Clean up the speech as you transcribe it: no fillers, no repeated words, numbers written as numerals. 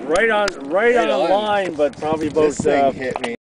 Right on the line, but probably about This thing hit me.